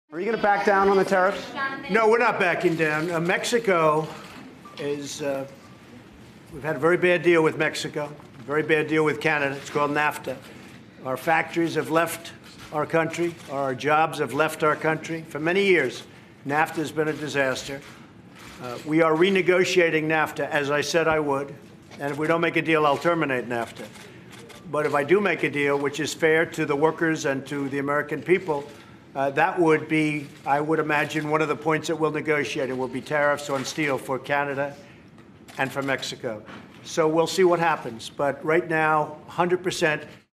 Are you going to back down on the tariffs? No, we're not backing down. Mexico is, we've had a very bad deal with Mexico, a very bad deal with Canada. It's called NAFTA. Our factories have left our country. Our jobs have left our country. For many years, NAFTA has been a disaster. We are renegotiating NAFTA, as I said I would. And if we don't make a deal, I'll terminate NAFTA. But if I do make a deal, which is fair to the workers and to the American people, that would be, I would imagine, one of the points that we'll negotiate. It will be tariffs on steel for Canada and for Mexico. So we'll see what happens. But right now, 100%.